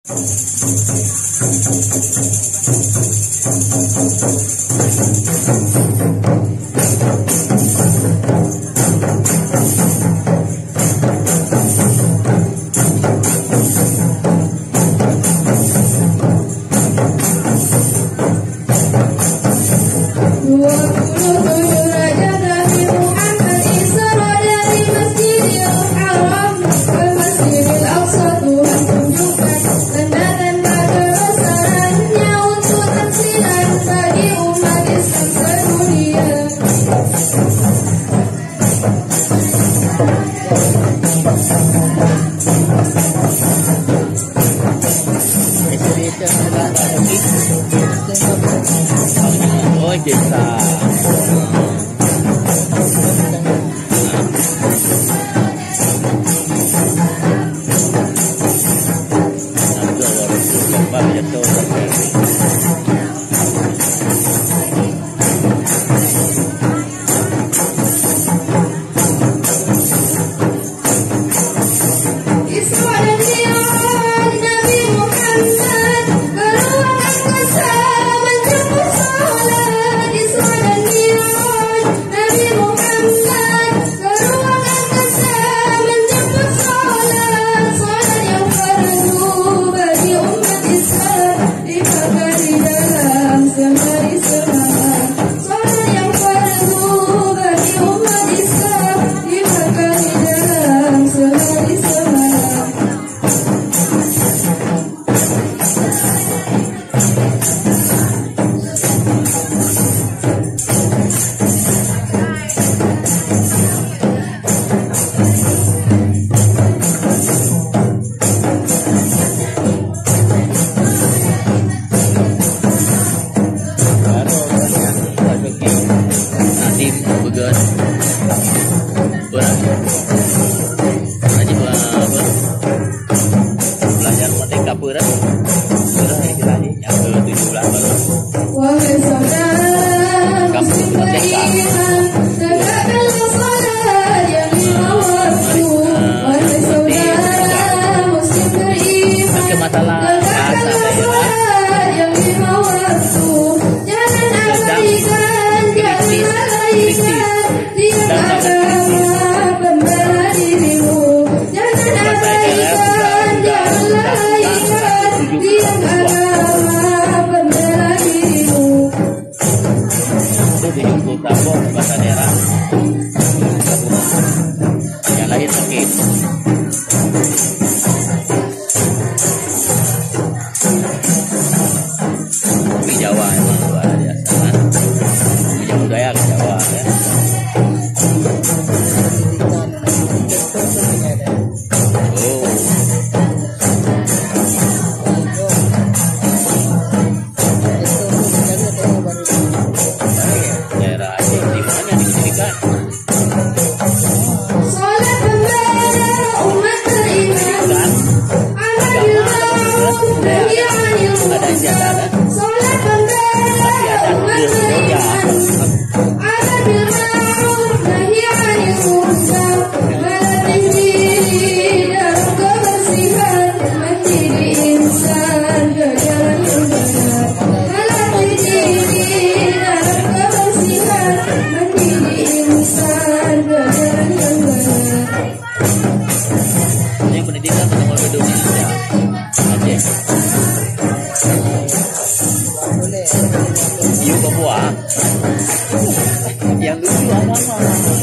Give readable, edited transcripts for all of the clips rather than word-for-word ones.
Oh, kita. Yang lucu apa-apa.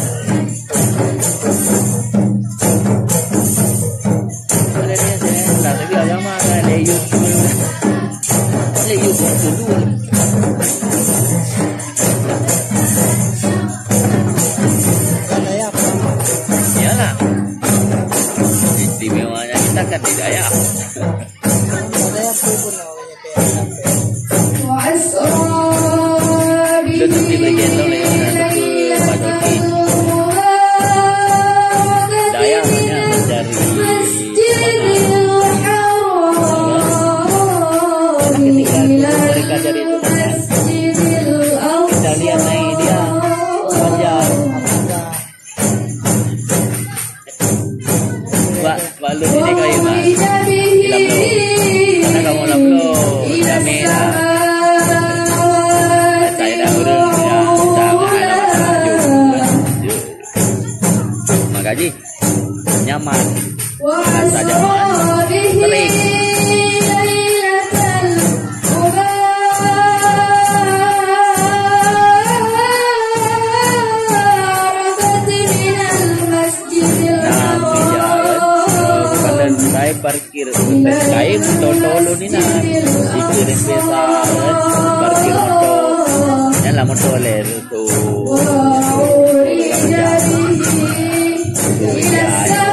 Ada dia saya tapi agama kan leyut. Leyut dulu. Iyalah. Istimewanya kita kan di Dayak. Dayak pun namanya kayak sampai. Betul di bagian oleh Dayak hanya mencari ketika mereka cari lah belum. Dah merah. Saya dah urus dah. Dah ada masalah jom. Mak Haji nyaman. Rasa nyaman. Kering. Saya parkir saya motor ni nak dikirim pesa parkir motor yang lah motor ler tu